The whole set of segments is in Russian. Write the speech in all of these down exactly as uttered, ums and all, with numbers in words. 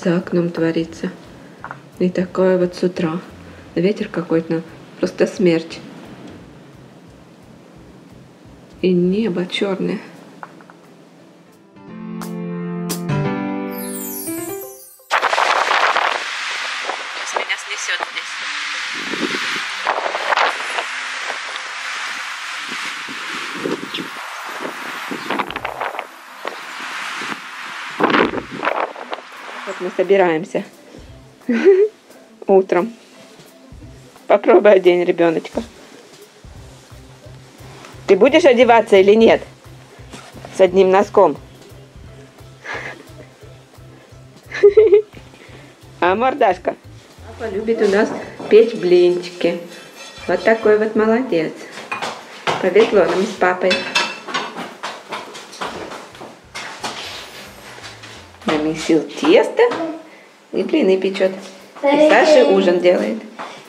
за окном творится. И такое вот с утра. Ветер какой-то, просто смерч. И небо черное. Сейчас меня снесет здесь. Вот мы собираемся утром. Попробуй одень ребеночка. Ты будешь одеваться или нет? С одним носком. А мордашка? Папа любит у нас печь блинчики. Вот такой вот молодец. Повезло нам с папой. Намесил тесто и блины печет. И Саша ужин делает.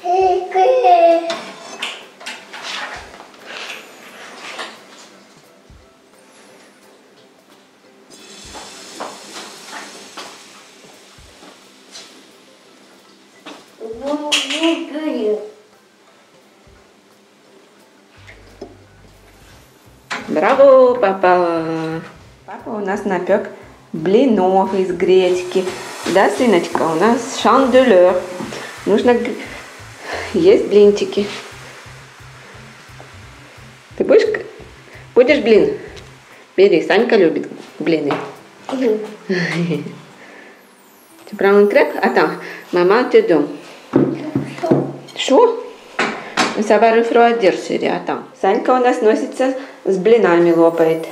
Браво, папа! Папа у нас напек блинов из гречки. Да, сыночка, у нас шанделер. Нужно есть блинчики. Ты будешь, будешь блин? Бери, Санька любит блины. Tu prends une crêpe? Attends, maman te donne. Что? Ça va refroidir, chérie. Attends. Санька у нас носится с блинами, лопает.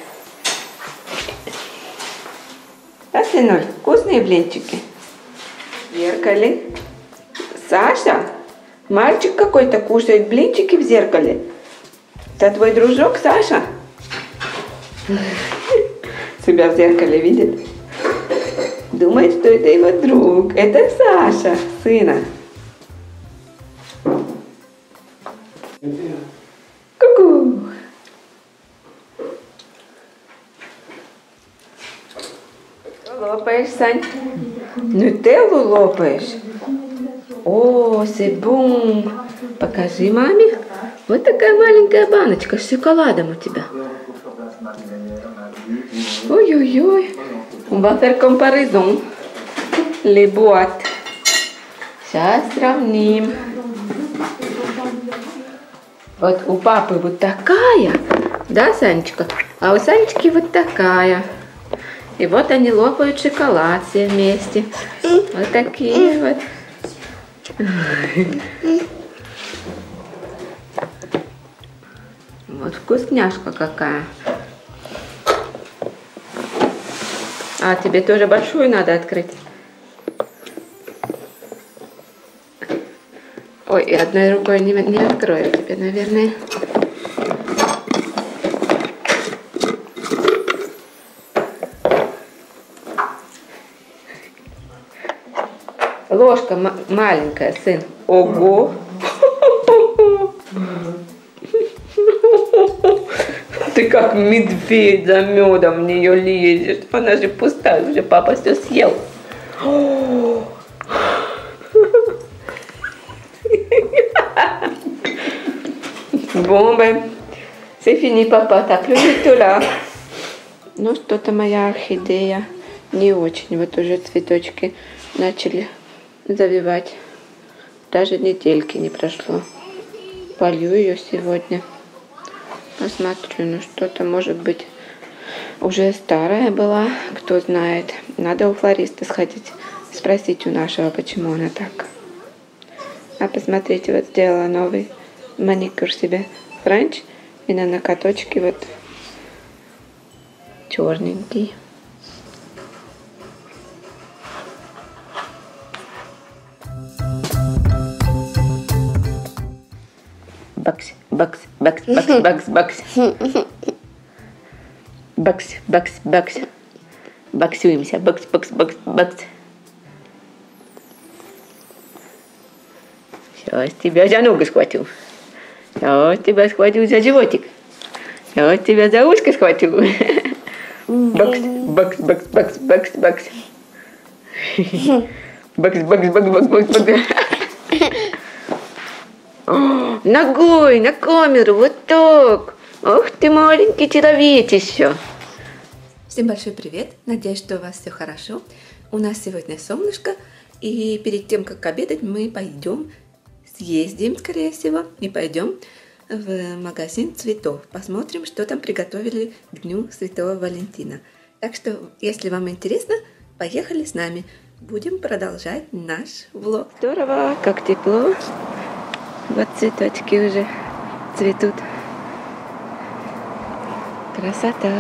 Да, сынуль? Вкусные блинчики? В зеркале. Саша? Мальчик какой-то кушает блинчики в зеркале. Это твой дружок, Саша? Себя в зеркале видит. Думает, что это его друг. Это Саша, сына. Ку-ку. Лопаешь, Сань? Нутеллу лопаешь? О, c'est bon. Покажи маме. Вот такая маленькая баночка с шоколадом у тебя. Ой-ой-ой. On va faire comparaison. Les boîtes. Сейчас сравним. Вот у папы вот такая, да, Санечка? А у Санечки вот такая. И вот они лопают шоколад все вместе. Вот такие вот. Вот вкусняшка какая. А, тебе тоже большую надо открыть? Ой, и одной рукой не, не открою тебе, наверное. Ложка маленькая, сын. Ого! Ты как медведь за медом в нее лезешь. Она же пустая, уже папа все съел. Bon, ben, c'est fini, papa, t'as plus du tout là. Ну, что-то моя орхидея не очень. Вот уже цветочки начали завивать. Даже недельки не прошло. Полью ее сегодня. Посмотрю, ну что-то, может быть, уже старая была, кто знает. Надо у флориста сходить, спросить у нашего, почему она так. А посмотрите, вот сделала новый маникюр себе френч, и на ноготочке вот черненький. Бакс, бакс, бакс, бакс, бакс, бакс. Бакс, бакс, бакс. Боксуемся. Бакс, бакс, бакс, бакс. Сейчас тебя за ногу схватил. Сейчас тебя схватил за животик. Сейчас тебя за ушко схватил. Бакс, бакс, бакс, бакс, бакс, бакс. Бакс, бакс, бакс, бакс, бакс, бакс. Ногой на камеру, вот так. Ох ты маленький человечище. Всем большой привет. Надеюсь, что у вас все хорошо. У нас сегодня солнышко. И перед тем, как обедать, мы пойдем, съездим, скорее всего, и пойдем в магазин цветов. Посмотрим, что там приготовили к Дню Святого Валентина. Так что, если вам интересно, поехали с нами. Будем продолжать наш влог. Здорово, как тепло. Вот цветочки уже цветут. Красота.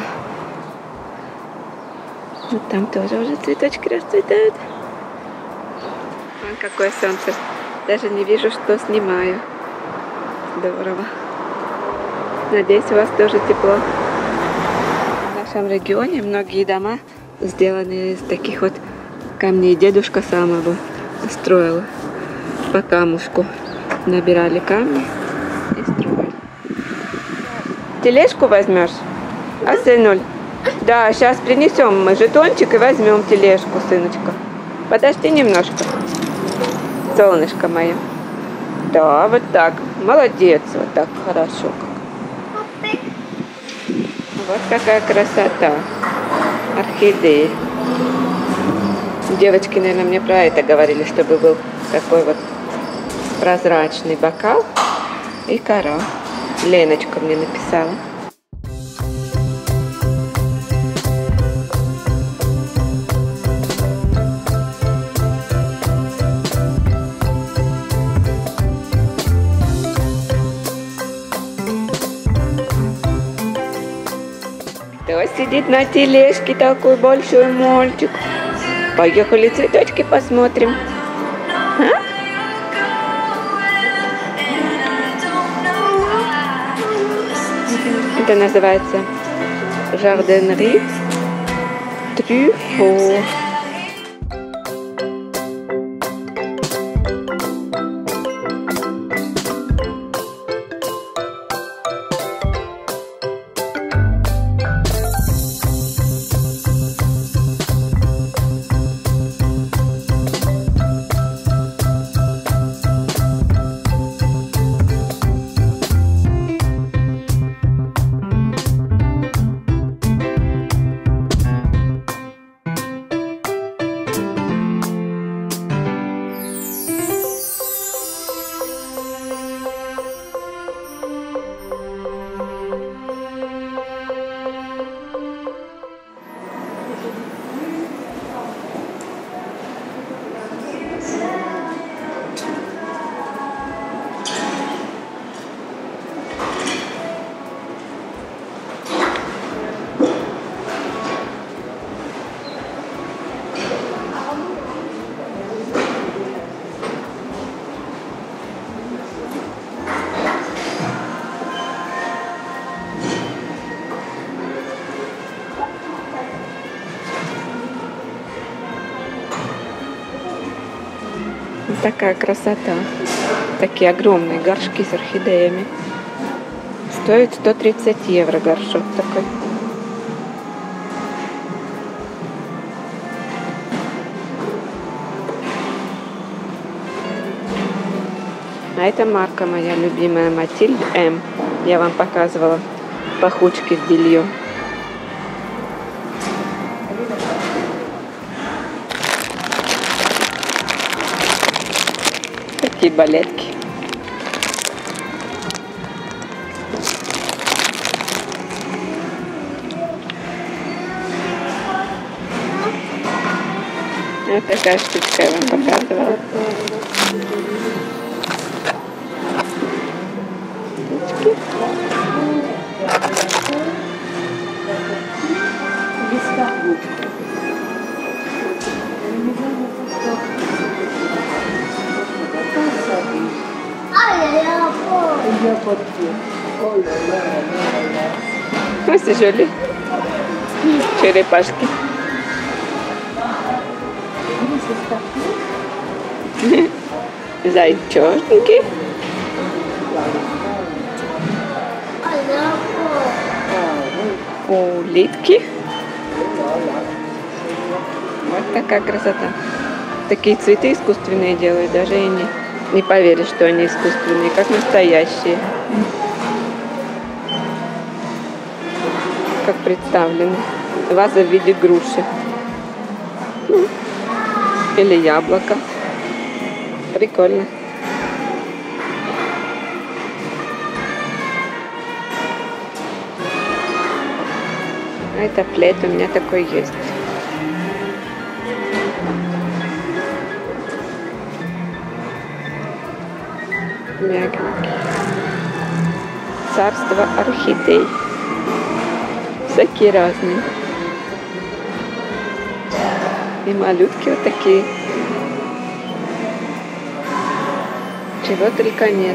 Вот там тоже уже цветочки расцветают. Вон какое солнце. Даже не вижу, что снимаю. Здорово. Надеюсь, у вас тоже тепло. В нашем регионе многие дома сделаны из таких вот камней. Дедушка сам его строил по камушку. Набирали камни и строили. Тележку возьмешь? А, сынуль? Да, сейчас принесем мы жетончик и возьмем тележку, сыночка. Подожди немножко. Солнышко мое. Да, вот так. Молодец. Вот так хорошо. Вот какая красота. Орхидеи. Девочки, наверное, мне про это говорили, чтобы был такой вот прозрачный бокал и кора. Леночка мне написала. Кто сидит на тележке, такой большой мальчик? Поехали цветочки посмотрим. А? Это называется Жарденери Трюфо. Такая красота. Такие огромные горшки с орхидеями. Стоит сто тридцать евро горшок такой. А это марка моя любимая, Матильд М. Я вам показывала пахучки в белье. Такие балетки. Вот такая штучка я вам показывала. Ну, c'est joli. Черепашки. Зайчонки. Улитки. Вот такая красота. Такие цветы искусственные делают, даже и не, не поверишь, что они искусственные, как настоящие. Как представлены. Ваза в виде груши. Или яблоко. Прикольно. А это плед, у меня такой есть. Мягенький. Царство орхидей. Всякие разные. И малютки вот такие. Чего только нет.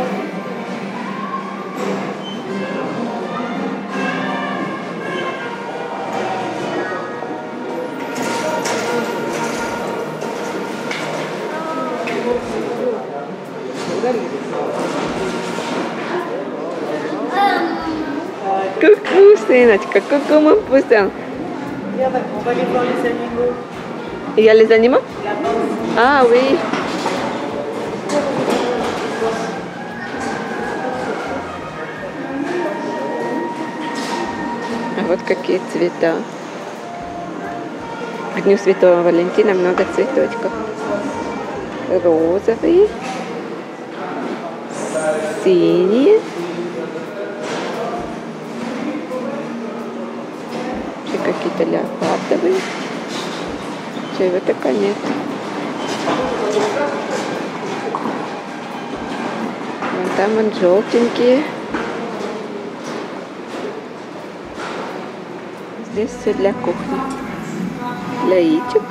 Coucou, Sénachka, coucou mon poussin. On va aller voir les animaux. Il y a les animaux? Ah oui. А вот какие цвета. К Дню Святого Валентина много цветочков. Розовые, синие. Какие-то леопардовые. Чего только нет. Вон там вон желтенькие. Здесь все для кухни. Для яичек.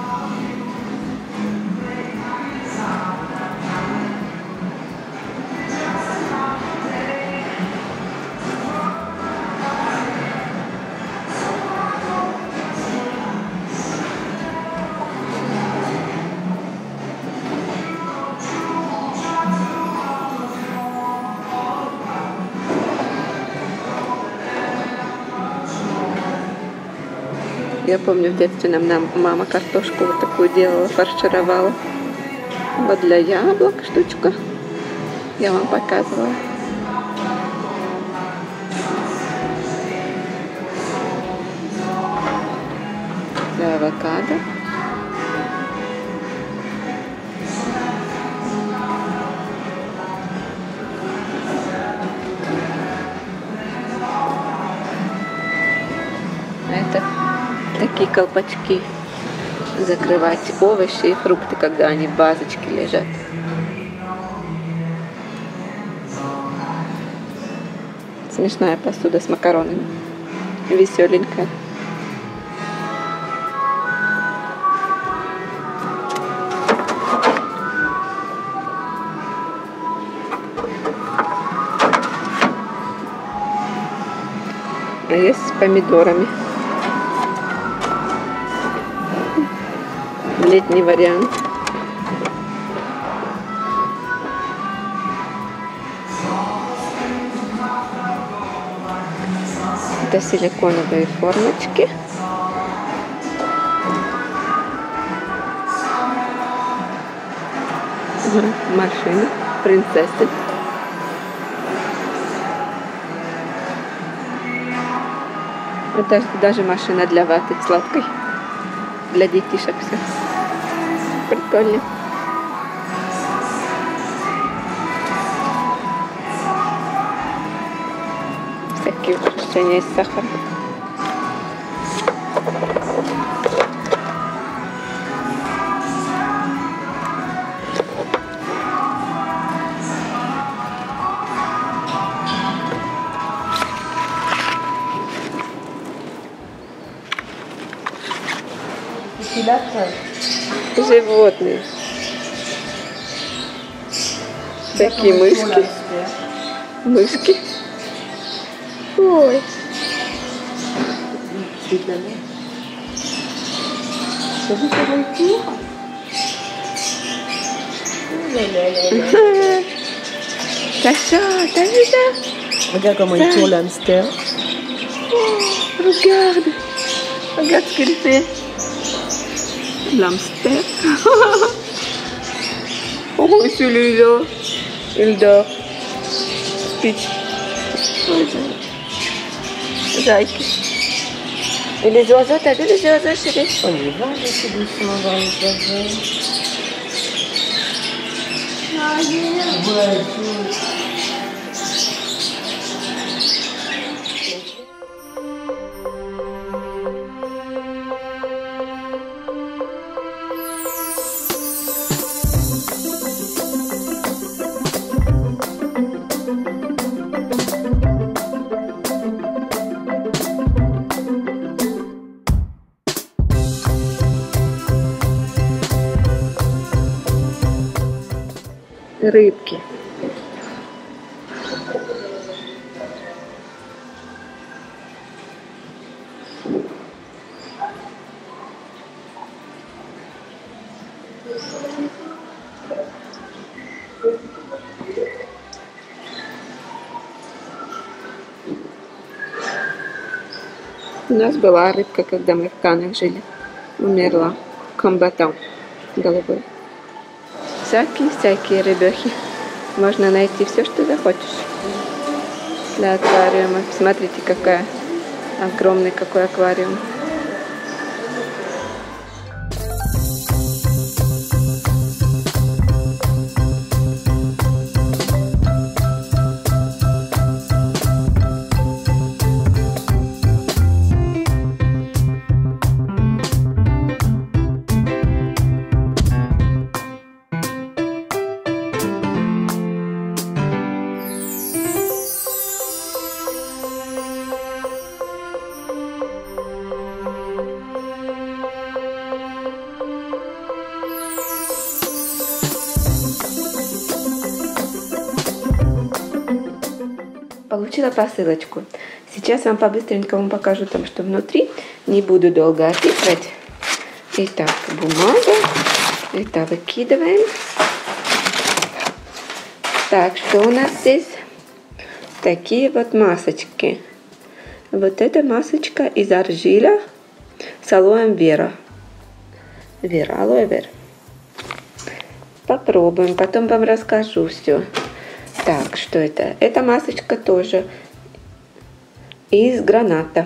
Я помню, в детстве нам, нам мама картошку вот такую делала, фаршировала. Вот для яблок штучка. Я вам показывала. Для авокадо. Это такие колпачки. Закрывать овощи и фрукты, когда они в вазочке лежат. Смешная посуда с макаронами. Веселенькая. А есть с помидорами. Летний вариант. Это силиконовые формочки. Машина принцессы. Это даже машина для ваты сладкой. Для детишек все. Прикольно. Всякие украшения из сахара. Животные. Такие мышки. Мышки. Ой. Sacha, t'as vu ça? Regarde comment il tourne l'hamster. Oh, regarde. Regarde ce qu'il fait. Ламстер. Ой, celui-là. Il dort. Спит. Ой, зайки. Et les oiseaux, t'as vu les oiseaux, chérie? On y va, je suis doucement dans les oiseaux. Ouais, tout. Рыбки. У нас была рыбка, когда мы в Каннах жили. Умерла. Комбатан голубой. Всякие-всякие рыбехи. Можно найти все, что захочешь. Для аквариума. Смотрите, какая огромный какой аквариум. Получила посылочку. Сейчас вам по-быстренькому покажу там, что внутри. Не буду долго описывать. Итак, бумага. Это выкидываем. Так, что у нас здесь? Такие вот масочки. Вот эта масочка из аргиля с алоэ вера. Вера, алоэ вера. Попробуем, потом вам расскажу все. Так, что это? Эта масочка тоже из граната.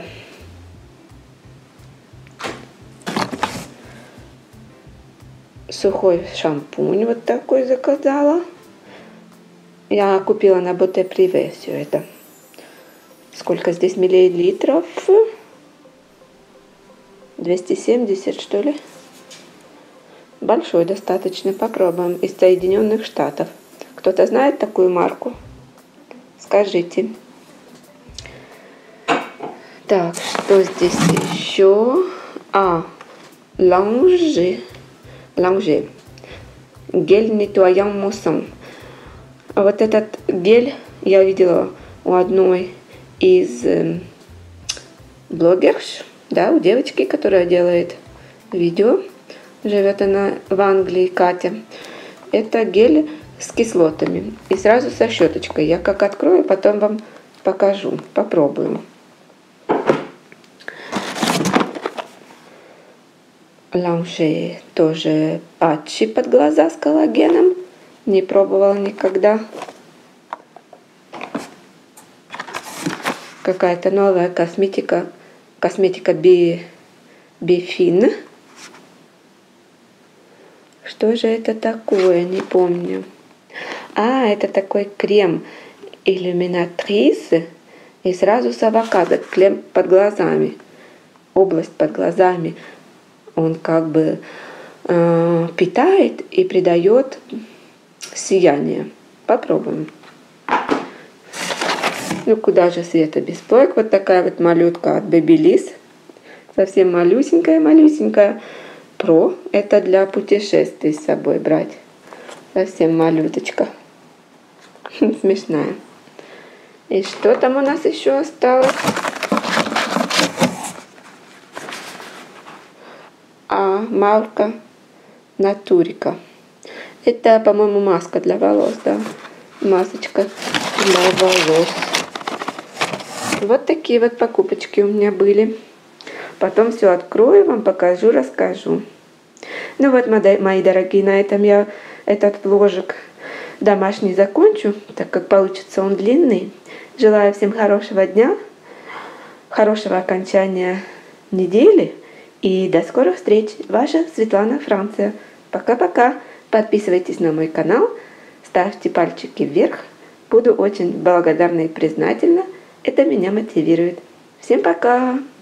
Сухой шампунь вот такой заказала. Я купила на Боте Приве все это. Сколько здесь миллилитров? двести семьдесят, что ли? Большой достаточно. Попробуем. Из Соединенных Штатов. Кто-то знает такую марку? Скажите. Так, что здесь еще? А, Lange. Lange. Гель Nettoyant Moussant. Вот этот гель я видела у одной из э, блогерш, да, у девочки, которая делает видео. Живет она в Англии, Катя. Это гель с кислотами и сразу со щеточкой. Я как открою, потом вам покажу, попробуем. Lange тоже патчи под глаза с коллагеном. Не пробовала никогда. Какая-то новая косметика. Косметика Би, Бифин. Что же это такое? Не помню. А, это такой крем иллюминатрис и сразу с авокадо. Крем под глазами. Область под глазами. Он как бы э, питает и придает сияние. Попробуем. Ну куда же Света без плойк? Вот такая вот малютка от Babyliss. Совсем малюсенькая-малюсенькая. Про. Это для путешествий с собой брать. Совсем малюточка. Смешная. И что там у нас еще осталось? А, марка Натурика. Это, по-моему, маска для волос, да? Масочка для волос. Вот такие вот покупочки у меня были. Потом все открою, вам покажу, расскажу. Ну вот, мои дорогие, на этом я этот вложик домашний закончу, так как получится он длинный. Желаю всем хорошего дня, хорошего окончания недели и до скорых встреч. Ваша Светлана, Франция. Пока-пока. Подписывайтесь на мой канал, ставьте пальчики вверх. Буду очень благодарна и признательна. Это меня мотивирует. Всем пока!